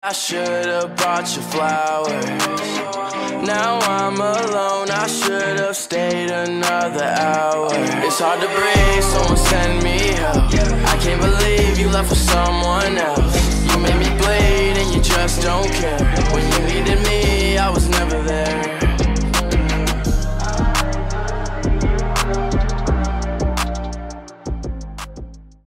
I should've brought you flowers. Now I'm alone, I should've stayed another hour. It's hard to breathe, someone send me help. I can't believe you left with someone else. You made me bleed and you just don't care. When you needed me, I was never there.